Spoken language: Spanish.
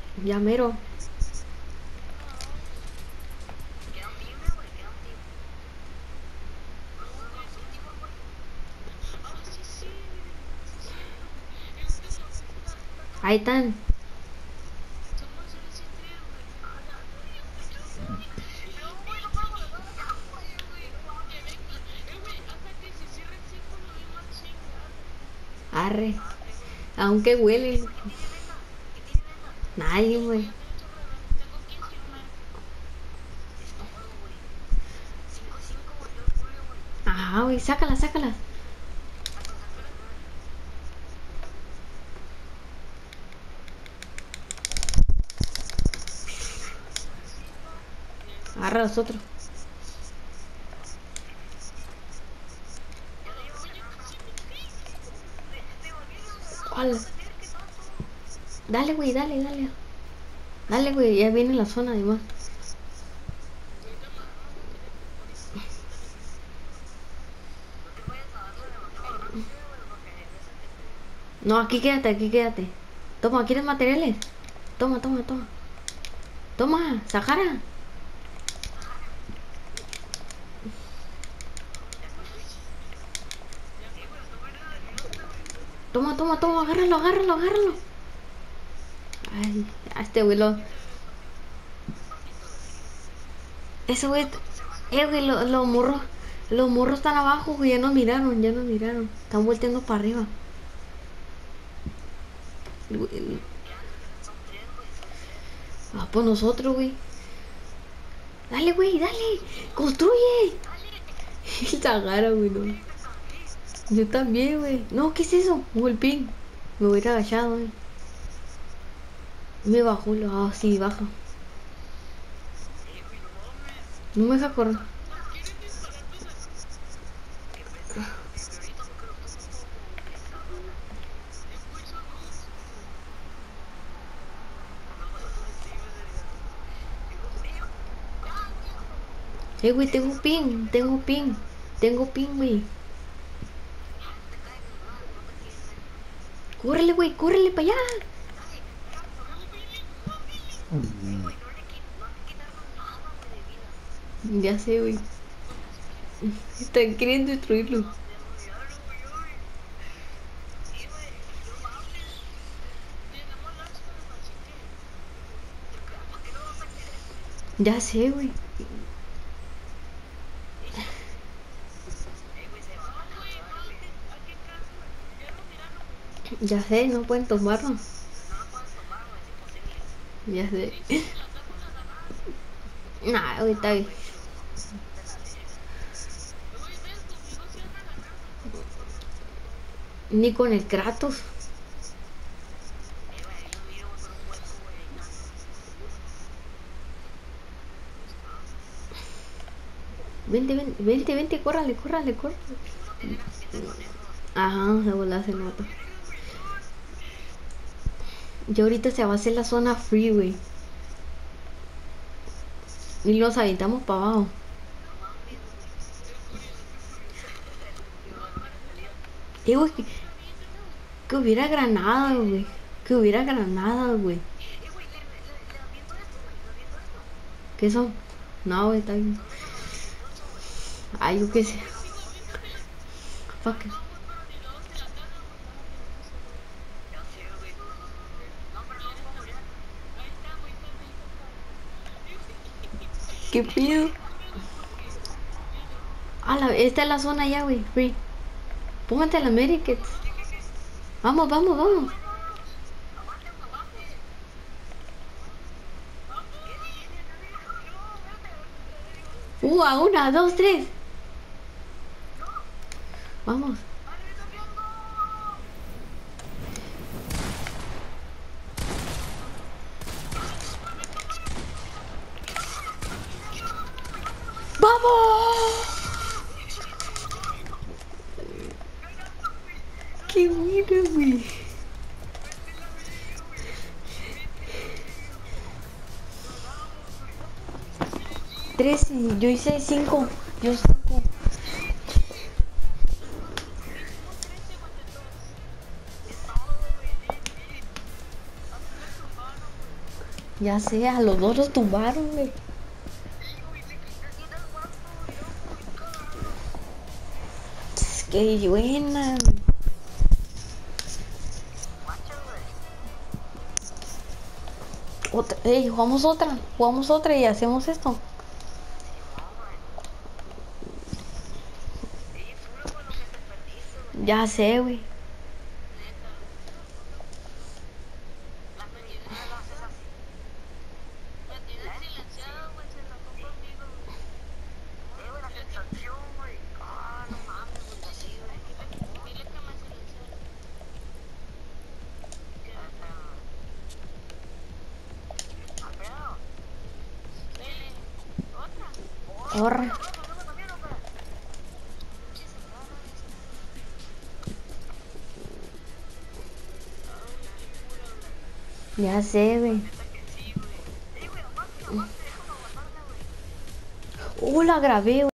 Ya mero. Ahí están. Arre. Aunque huelen. Nadie, güey. Ajá, güey. Sácala, sácala. Agarra a los otros. ¿Cuál? Dale, güey, dale, dale. Dale, güey, ya viene la zona además. No, aquí quédate, aquí quédate. Toma, ¿quieres materiales? Toma, toma, toma. Toma, Sahara. Toma, toma, toma, agárralo, agárralo, agárralo. Ay, a este güey lo... Ese güey... güey, los morros... Los morros están abajo, güey, ya nos miraron, ya nos miraron. Están volteando para arriba. Ah, pues nosotros, güey. Dale, güey, dale. Construye. El Sahara, güey, no. Yo también, güey. No, ¿qué es eso? Un ping. Me voy a ir agachado, güey. Me bajó, ah, sí, baja. No me deja correr. Güey, tengo ping, tengo ping. Tengo ping, güey. Córrele, güey, córrele para allá. Ya sé, güey. Están queriendo destruirlo. Ya sé, güey. Ya sé, no pueden tomarlo. Ya sé. Nah, güey, está bien. Ni con el Kratos. Vente, vente, vente, vente, córrale, córrale, córrale. Ajá, se voló hace rato. Ya ahorita se va a hacer la zona free, güey. Y los aventamos para abajo. Güey, que hubiera granada, güey. Que hubiera granada, güey. ¿Qué son? No, güey, está bien. Ay, yo qué sé. Fuck it. ¿Qué pido? Esta es la zona ya, güey. Free. Póngate la Medikit. Vamos, vamos, vamos. A una, dos, tres. Vamos. ¡Vamos! ¡Qué bueno, güey! 13, yo hice 5. Yo 5. Ya sé, a los dos los tumbaron, güey. Qué buena. Otra, jugamos otra y hacemos esto. Ya sé, güey. Corre. Ya sé, güey. La grabé, güey.